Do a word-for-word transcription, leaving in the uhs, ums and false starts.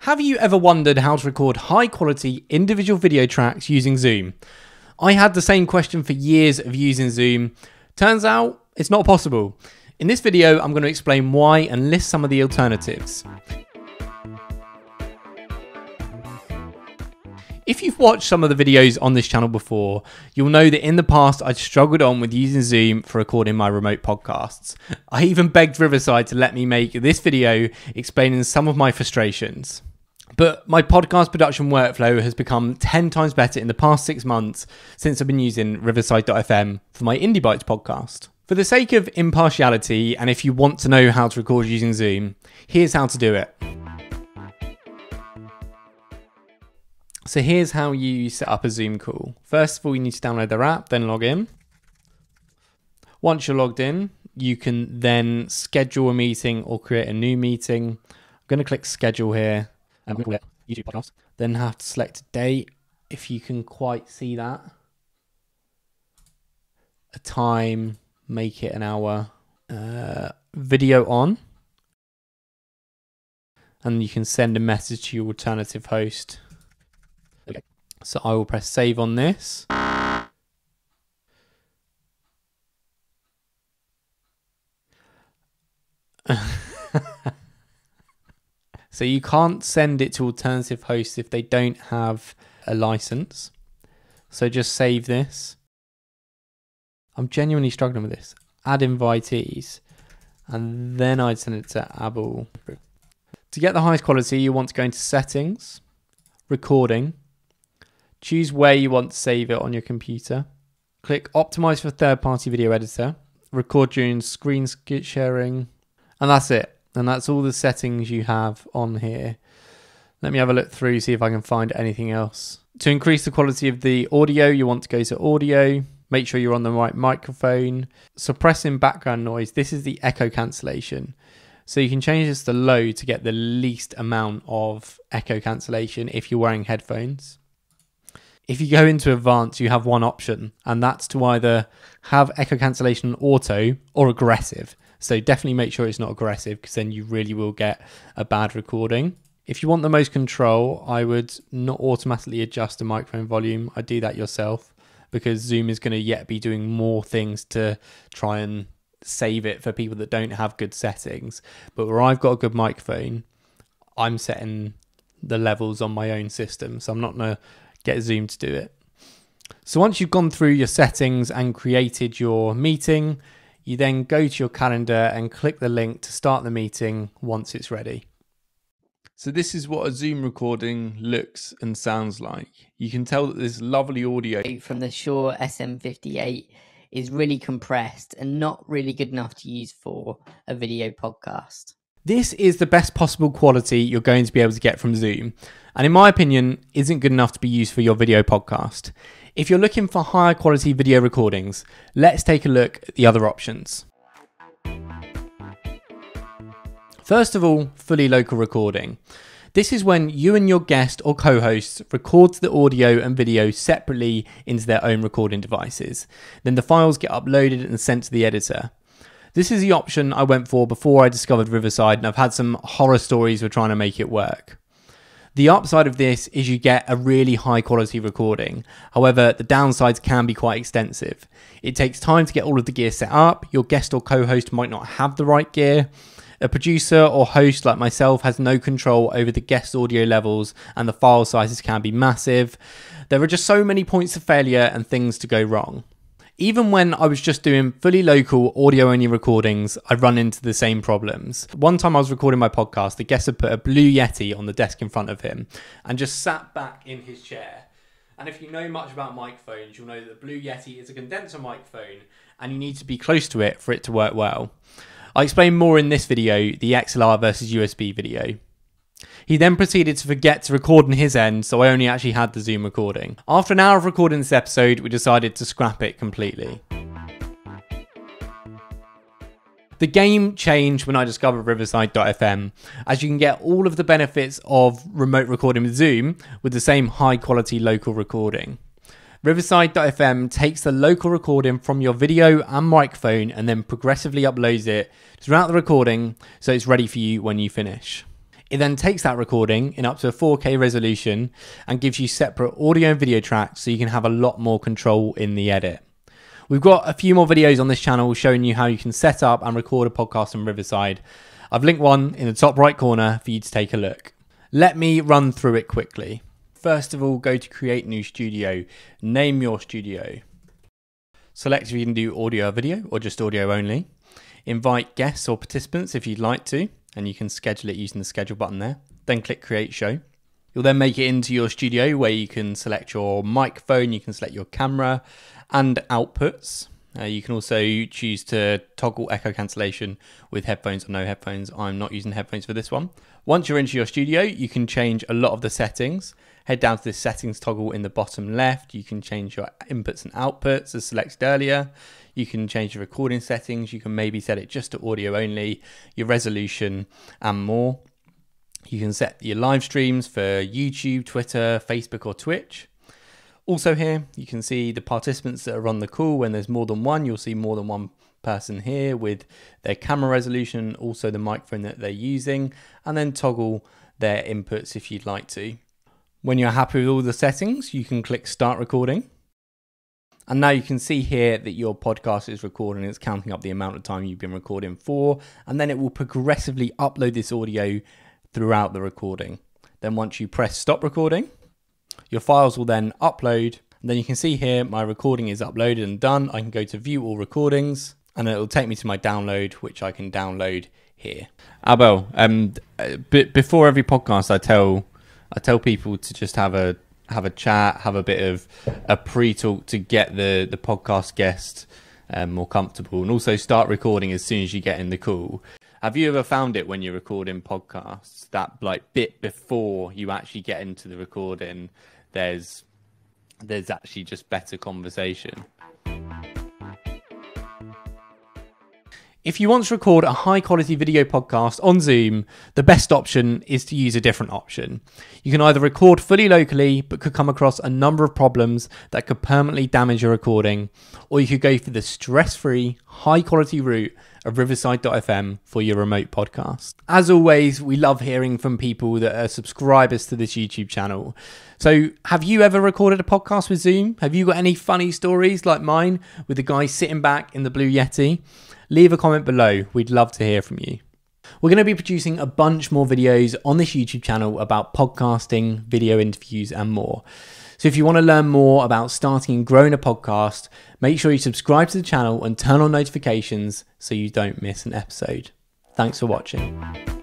Have you ever wondered how to record high quality individual video tracks using Zoom? I had the same question for years of using Zoom. Turns out it's not possible. In this video, I'm going to explain why and list some of the alternatives. If you've watched some of the videos on this channel before, you'll know that in the past I'd struggled on with using Zoom for recording my remote podcasts. I even begged Riverside to let me make this video explaining some of my frustrations. But my podcast production workflow has become ten times better in the past six months since I've been using Riverside dot f m for my Indie Bites podcast. For the sake of impartiality, and if you want to know how to record using Zoom, here's how to do it. So here's how you set up a Zoom call. First of all, you need to download their app, then log in. Once you're logged in, you can then schedule a meeting or create a new meeting. I'm going to click schedule here. I'm going to call it YouTube podcast. Then have to select a date, if you can quite see that. A time, make it an hour. Uh, video on. And you can send a message to your alternative host. Okay. So I will press save on this. So you can't send it to alternative hosts if they don't have a license. So just save this. I'm genuinely struggling with this. Add invitees. And then I'd send it to Abel. To get the highest quality, you want to go into settings, recording. Choose where you want to save it on your computer. Click optimize for third-party video editor. Record during screen sharing. And that's it. And that's all the settings you have on here. Let me have a look through, see if I can find anything else. To increase the quality of the audio, you want to go to audio. Make sure you're on the right microphone. Suppressing background noise. This is the echo cancellation. So you can change this to low to get the least amount of echo cancellation if you're wearing headphones. If you go into advanced, you have one option, and that's to either have echo cancellation auto or aggressive. So definitely make sure it's not aggressive, because then you really will get a bad recording. If you want the most control, I would not automatically adjust the microphone volume. I'd do that yourself, because Zoom is going to yet be doing more things to try and save it for people that don't have good settings. But where I've got a good microphone, I'm setting the levels on my own system. So I'm not going to get Zoom to do it. So once you've gone through your settings and created your meeting, you then go to your calendar and click the link to start the meeting once it's ready. So this is what a Zoom recording looks and sounds like. You can tell that this lovely audio from the Shure S M fifty-eight is really compressed and not really good enough to use for a video podcast. This is the best possible quality you're going to be able to get from Zoom, and in my opinion, isn't good enough to be used for your video podcast. If you're looking for higher quality video recordings, let's take a look at the other options. First of all, fully local recording. This is when you and your guest or co-host record the audio and video separately into their own recording devices. Then the files get uploaded and sent to the editor. This is the option I went for before I discovered Riverside, and I've had some horror stories with trying to make it work. The upside of this is you get a really high quality recording. However, the downsides can be quite extensive. It takes time to get all of the gear set up. Your guest or co-host might not have the right gear. A producer or host like myself has no control over the guest audio levels, and the file sizes can be massive. There are just so many points of failure and things to go wrong. Even when I was just doing fully local audio-only recordings, I run into the same problems. One time I was recording my podcast, the guest had put a Blue Yeti on the desk in front of him and just sat back in his chair. And if you know much about microphones, you'll know that the Blue Yeti is a condenser microphone and you need to be close to it for it to work well. I explain more in this video, the X L R versus U S B video. He then proceeded to forget to record on his end, so I only actually had the Zoom recording. After an hour of recording this episode, we decided to scrap it completely. The game changed when I discovered Riverside dot f m, as you can get all of the benefits of remote recording with Zoom with the same high quality local recording. Riverside dot f m takes the local recording from your video and microphone and then progressively uploads it throughout the recording so it's ready for you when you finish. It then takes that recording in up to a four K resolution and gives you separate audio and video tracks so you can have a lot more control in the edit. We've got a few more videos on this channel showing you how you can set up and record a podcast in Riverside. I've linked one in the top right corner for you to take a look. Let me run through it quickly. First of all, go to Create New Studio. Name your studio. Select if you can do audio or video or just audio only. Invite guests or participants if you'd like to, and you can schedule it using the schedule button there. Then click Create Show. You'll then make it into your studio where you can select your microphone, you can select your camera and outputs. Uh, you can also choose to toggle echo cancellation with headphones or no headphones. I'm not using headphones for this one. Once you're into your studio, you can change a lot of the settings. Head down to the settings toggle in the bottom left. You can change your inputs and outputs as selected earlier. You can change the recording settings. You can maybe set it just to audio only, your resolution and more. You can set your live streams for YouTube, Twitter, Facebook or Twitch. Also here, you can see the participants that are on the call. When there's more than one, you'll see more than one person here with their camera resolution, also the microphone that they're using, and then toggle their inputs if you'd like to. When you're happy with all the settings, you can click Start Recording. And now you can see here that your podcast is recording. It's counting up the amount of time you've been recording for, and then it will progressively upload this audio throughout the recording. Then once you press Stop Recording, your files will then upload, and then you can see here my recording is uploaded and done. I can go to view all recordings and it will take me to my download, which I can download here. Abel, um, b before every podcast, I tell I tell people to just have a have a chat, have a bit of a pre-talk to get the the podcast guest um, more comfortable, and also start recording as soon as you get in the call. Have you ever found it when you're recording podcasts that like bit before you actually get into the recording, there's there's actually just better conversation? If you want to record a high quality video podcast on Zoom, the best option is to use a different option. You can either record fully locally, but could come across a number of problems that could permanently damage your recording, or you could go for the stress-free, high quality route of Riverside dot F M for your remote podcast. As always, we love hearing from people that are subscribers to this YouTube channel. So have you ever recorded a podcast with Zoom? Have you got any funny stories like mine with the guy sitting back in the Blue Yeti? Leave a comment below. We'd love to hear from you. We're going to be producing a bunch more videos on this YouTube channel about podcasting, video interviews and more. So if you want to learn more about starting and growing a podcast, make sure you subscribe to the channel and turn on notifications so you don't miss an episode. Thanks for watching.